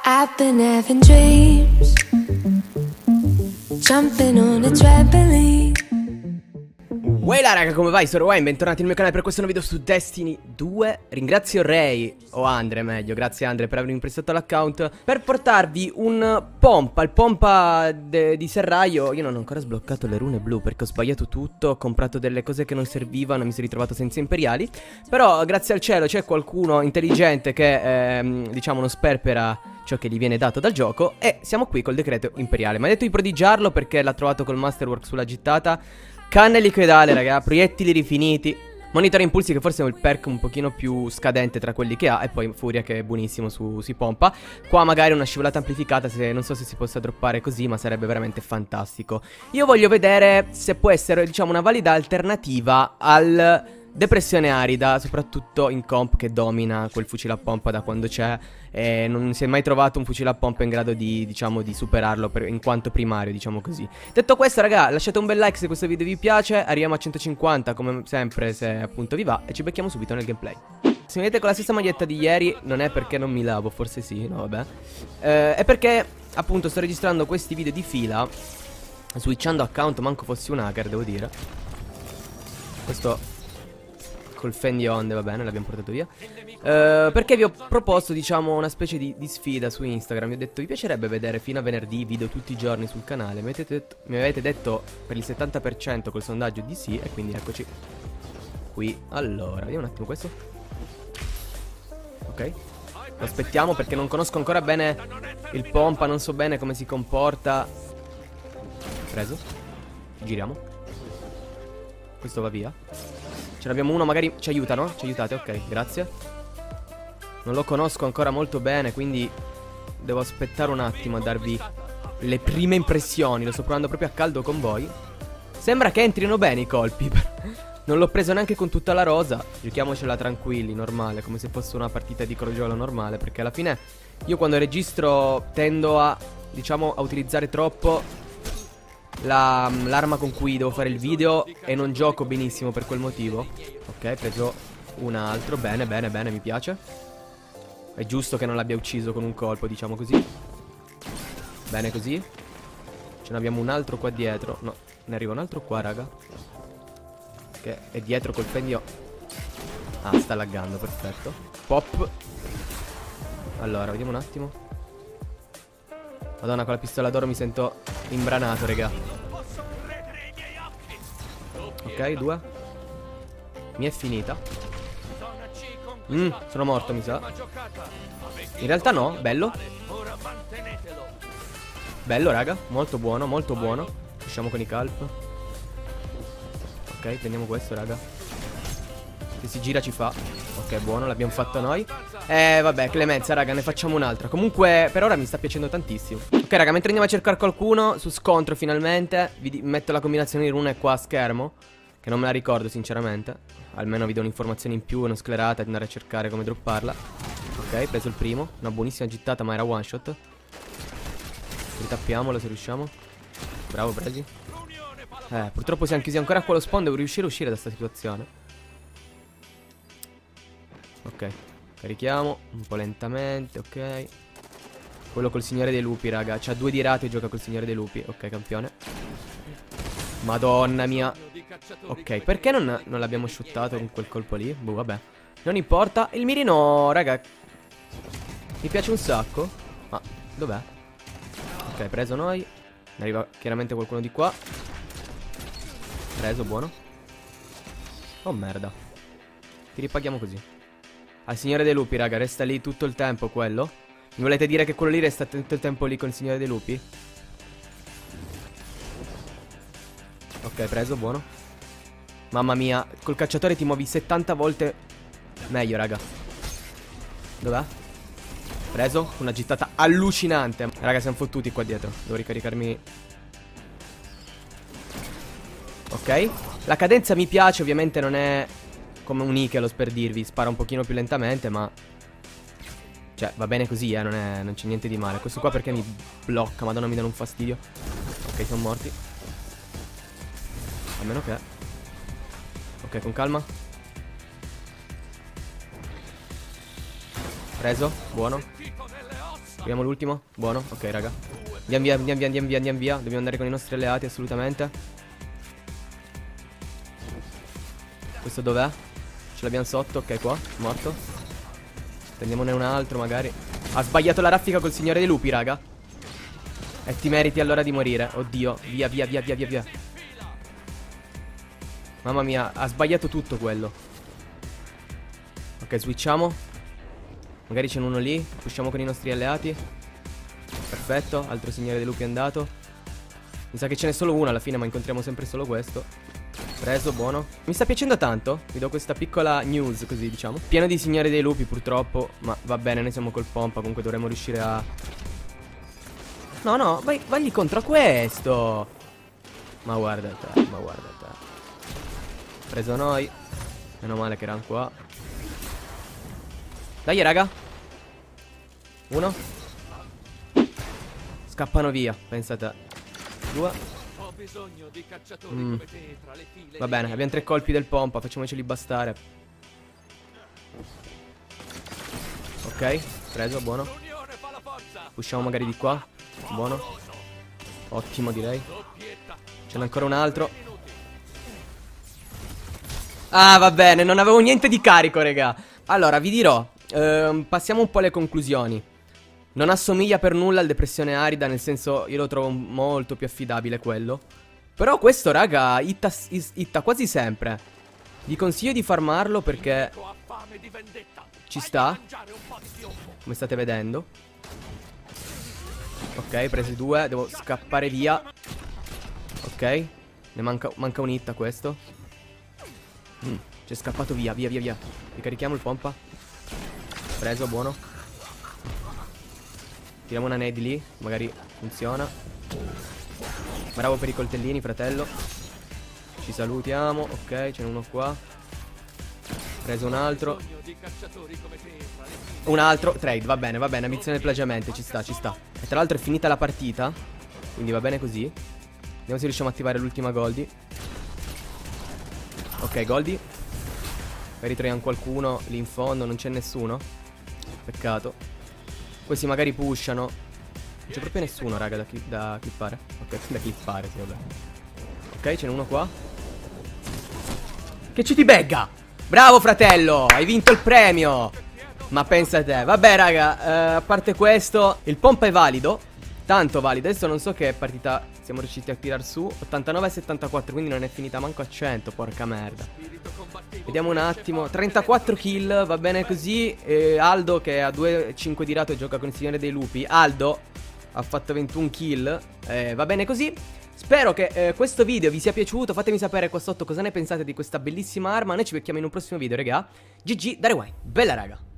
I've been having dreams, jumping on a trampoline. Uela raga, come vai? Sono Wayne, bentornati nel mio canale per questo nuovo video su Destiny 2. Ringrazio Ray, o Andre meglio, grazie Andre per avermi prestato l'account, per portarvi un pompa, il pompa di serraglio. Io non ho ancora sbloccato le rune blu perché ho sbagliato tutto, ho comprato delle cose che non servivano, mi sono ritrovato senza imperiali. Però grazie al cielo c'è qualcuno intelligente che, diciamo, non sperpera ciò che gli viene dato dal gioco, e siamo qui col decreto imperiale. Mi ha detto di prodigiarlo perché l'ha trovato col masterwork sulla gittata. Canne liquidale, raga, proiettili rifiniti, monitor impulsi, che forse è il perk un pochino più scadente tra quelli che ha, e poi furia, che è buonissimo si pompa. Qua magari una scivolata amplificata, non so se si possa droppare così, ma sarebbe veramente fantastico. Io voglio vedere se può essere, diciamo, una valida alternativa al depressione arida, soprattutto in comp che domina quel fucile a pompa da quando c'è, e non si è mai trovato un fucile a pompa in grado di, diciamo, di superarlo in quanto primario, diciamo così. Detto questo, raga, lasciate un bel like se questo video vi piace, arriviamo a 150 come sempre se appunto vi va, e ci becchiamo subito nel gameplay. Se mi vedete con la stessa maglietta di ieri non è perché non mi lavo, forse sì, no vabbè, è perché appunto sto registrando questi video di fila, switchando account, manco fossi un hacker, devo dire. Questo col Fendi Onde, va bene, l'abbiamo portato via. Perché vi ho proposto, diciamo, una specie di sfida su Instagram. Vi ho detto, vi piacerebbe vedere fino a venerdì video tutti i giorni sul canale? Mi avete detto per il 70% col sondaggio di sì, e quindi eccoci qui. Allora, vediamo un attimo questo. Ok, lo aspettiamo perché non conosco ancora bene il pompa, non so bene come si comporta. Preso. Giriamo. Questo va via. Ce n'abbiamo uno, magari ci aiutano? Ci aiutate? Ok, grazie. Non lo conosco ancora molto bene, quindi devo aspettare un attimo a darvi le prime impressioni. Lo sto provando proprio a caldo con voi. Sembra che entrino bene i colpi. Non l'ho preso neanche con tutta la rosa. Giochiamocela tranquilli, normale, come se fosse una partita di crogiolo normale, perché alla fine io quando registro tendo a, diciamo, a utilizzare troppo l'arma con cui devo fare il video, e non gioco benissimo per quel motivo. Ok, preso un altro. Bene, bene, bene, mi piace. È giusto che non l'abbia ucciso con un colpo, diciamo così. Bene così. Ce ne abbiamo un altro qua dietro. No, ne arriva un altro qua, raga, che è dietro col fendio. Ah, sta laggando, perfetto. Pop. Allora, vediamo un attimo. Madonna, con la pistola d'oro mi sento imbranato, raga. Ok, 2. Mi è finita. Sono morto, mi sa. In realtà no, bello. Bello, raga, molto buono, molto buono. Usciamo con i calp. Ok, prendiamo questo, raga. Se si gira ci fa. Ok, buono, l'abbiamo fatto noi. Vabbè, clemenza, raga, ne facciamo un'altra. Comunque, per ora mi sta piacendo tantissimo. Ok, raga, mentre andiamo a cercare qualcuno su scontro, finalmente vi metto la combinazione di rune qua a schermo, che non me la ricordo sinceramente. Almeno vi do un'informazione in più e non sclerate ad andare a cercare come dropparla. Ok, preso il primo. Una buonissima gittata, ma era one shot. Ritappiamolo se riusciamo. Bravo, presi. Purtroppo siamo chiusi ancora qua lo spawn. Devo riuscire a uscire da questa situazione. Ok, carichiamo un po' lentamente, ok. Quello col Signore dei Lupi, raga. C'ha 2 di rate e gioca col Signore dei Lupi. Ok, campione. Madonna mia. Ok, perché non l'abbiamo shottato con quel colpo lì? Boh, vabbè, non importa. Il mirino, raga, mi piace un sacco. Ma dov'è? Ok, preso noi. Ne arriva chiaramente qualcuno di qua. Preso, buono. Oh merda. Ti ripaghiamo così. Al Signore dei Lupi, raga, resta lì tutto il tempo quello? Mi volete dire che quello lì resta tutto il tempo lì con il Signore dei Lupi? Ok, preso, buono. Mamma mia, col cacciatore ti muovi 70 volte meglio, raga. Dov'è? Preso, una gittata allucinante. Raga, siamo fottuti qua dietro. Devo ricaricarmi. Ok, la cadenza mi piace, ovviamente non è come un Ikelos, per dirvi, spara un pochino più lentamente, ma cioè va bene così, non c'è niente di male. Questo qua perché mi blocca, madonna, mi danno un fastidio. Ok, sono morti. A meno che... Ok, con calma. Preso, buono. Proviamo l'ultimo. Buono, ok raga. Andiamo via, andiamo via, andiamo via, andiamo via. Dobbiamo andare con i nostri alleati assolutamente. Questo dov'è? Ce l'abbiamo sotto, ok qua, morto. Prendiamone un altro magari. Ha sbagliato la raffica col signore dei lupi raga. E ti meriti allora di morire. Oddio, via, via, via, via, via, via. Mamma mia, ha sbagliato tutto quello. Ok, switchiamo. Magari c'è uno lì. Pushiamo con i nostri alleati. Perfetto, altro signore dei lupi è andato. Mi sa che ce n'è solo uno alla fine, ma incontriamo sempre solo questo. Preso, buono. Mi sta piacendo tanto. Vi do questa piccola news, così diciamo. Pieno di signori dei lupi purtroppo. Ma va bene, noi siamo col pompa. Comunque dovremmo riuscire a... No, no, vai contro a questo. Ma guarda te, ma guarda te. Preso noi. Meno male che erano qua. Dai raga. Uno. Scappano via, pensa te. Due. Va bene, abbiamo 3 colpi del pompa. Facciamoceli bastare. Ok, preso, buono. Pushiamo magari di qua. Buono. Ottimo direi. Ce n'è ancora un altro. Ah va bene, non avevo niente di carico raga. Allora vi dirò, passiamo un po' alle conclusioni. Non assomiglia per nulla al depressione arida, nel senso io lo trovo molto più affidabile quello. Però questo raga hitta quasi sempre. Vi consiglio di farmarlo perché ci sta, come state vedendo. Ok, presi 2, devo scappare via. Ok, ne manca un hit a questo. C'è scappato via, via, via, via. Ricarichiamo il pompa. Preso, buono. Tiriamo una nade lì, magari funziona. Bravo per i coltellini, fratello. Ci salutiamo, ok, ce n'è uno qua. Preso un altro. Un altro, trade, va bene, ambizione del plagiamento, ci sta, ci sta. E tra l'altro è finita la partita, quindi va bene così. Vediamo se riusciamo a attivare l'ultima Goldie. Ok, Goldie. Poi ritroviamo qualcuno lì in fondo, non c'è nessuno. Peccato. Questi magari pushano. Non c'è proprio nessuno, raga, da clippare. Ok, da clippare, sì, vabbè. Ok, ce n'è uno qua. Che ci ti begga! Bravo, fratello! Hai vinto il premio! Ma pensa a te. Vabbè, raga, a parte questo, il pompa è valido. Tanto valido. Adesso non so che partita siamo riusciti a tirar su. 89-74, quindi non è finita manco a 100, porca merda. Vediamo un attimo. 34 kill, va bene così. Aldo che ha 2-5 di rato e gioca con il signore dei lupi. Aldo ha fatto 21 kill, va bene così. Spero che questo video vi sia piaciuto. Fatemi sapere qua sotto cosa ne pensate di questa bellissima arma. Noi ci becchiamo in un prossimo video, raga. GG da Rewind. Bella raga.